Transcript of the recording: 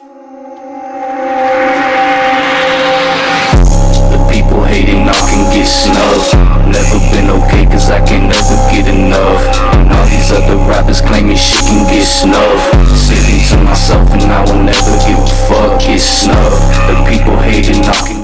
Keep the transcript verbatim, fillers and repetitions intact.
Hating, I can get snubbed. Never been okay, cause I can never get enough. And all these other rappers claiming shit can get snubbed. Sitting to myself and I will never give a fuck, get snubbed. The people hating, I can